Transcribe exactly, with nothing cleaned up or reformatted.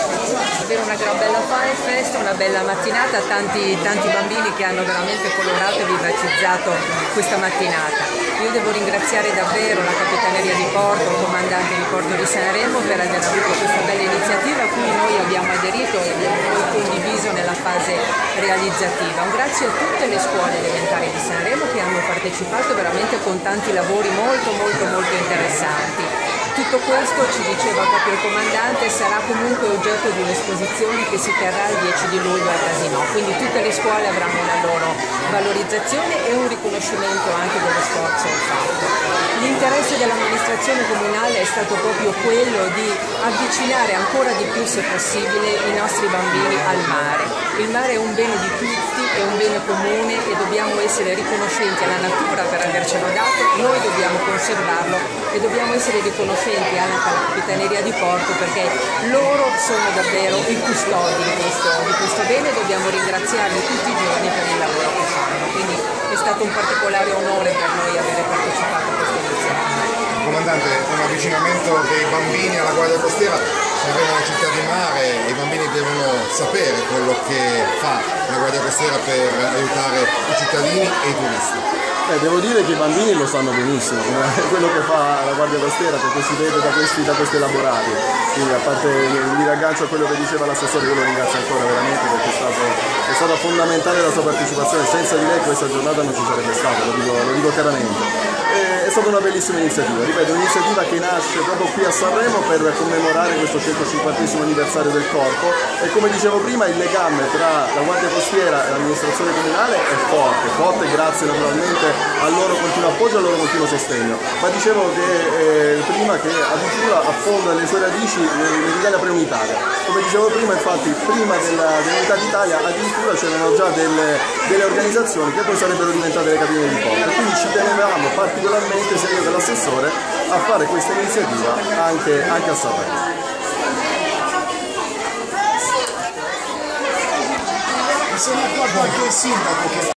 Avere una gran bella festa, una bella mattinata, tanti, tanti bambini che hanno veramente colorato e vivacizzato questa mattinata. Io devo ringraziare davvero la Capitaneria di Porto, il comandante di Porto di Sanremo per aver avuto questa bella iniziativa a cui noi abbiamo aderito e abbiamo poi condiviso nella fase realizzativa. Un grazie a tutte le scuole elementari di Sanremo che hanno partecipato veramente con tanti lavori molto molto molto interessanti. Tutto questo, ci diceva proprio il comandante, sarà comunque oggetto di un'esposizione che si terrà il dieci di luglio a Casinò, quindi tutte le scuole avranno la loro valorizzazione e un riconoscimento anche dello sforzo fatto. L'interesse dell'amministrazione comunale è stato proprio quello di avvicinare ancora di più, se possibile, i nostri bambini al mare. Il mare è un bene di tutti, è un bene comune e dobbiamo essere riconoscenti alla natura per avercelo dato, noi dobbiamo conservarlo e dobbiamo essere riconoscenti alla Capitaneria di Porto perché loro sono davvero i custodi di questo, di questo bene e dobbiamo ringraziarli tutti i giorni per il lavoro che fanno. Quindi è stato un particolare onore per noi avere partecipato a questa iniziativa. Comandante, un avvicinamento dei bambini alla Guardia Costiera, Sanremo è una città di mare, i bambini devono sapere quello che fa la Guardia Costiera per aiutare i cittadini e i turisti. Eh, devo dire che i bambini lo sanno benissimo, quello che fa la Guardia Costiera, perché si vede da questi, da questi elaborati. Quindi a parte mi raggancio a quello che diceva l'assessore, io lo ringrazio ancora veramente perché è, stato, è stata fondamentale la sua partecipazione, senza di lei questa giornata non ci sarebbe stata, lo dico, lo dico chiaramente. È stata una bellissima iniziativa, ripeto, un'iniziativa che nasce proprio qui a Sanremo per commemorare questo centocinquantesimo anniversario del corpo e come dicevo prima il legame tra la Guardia Costiera e l'amministrazione comunale è forte, forte grazie naturalmente al loro continuo appoggio e al loro continuo sostegno. Ma dicevo che eh, prima che addirittura affonda le sue radici nell'Italia preunitaria. Come dicevo prima, infatti, prima della, dell'Unità d'Italia addirittura c'erano già delle, delle organizzazioni che poi sarebbero diventate le capitane di porto. Quindi ci tenevamo particolarmente, sia io che l'assessore, a fare questa iniziativa anche, anche a Sanremo. Sono d'accordo anche il sindaco che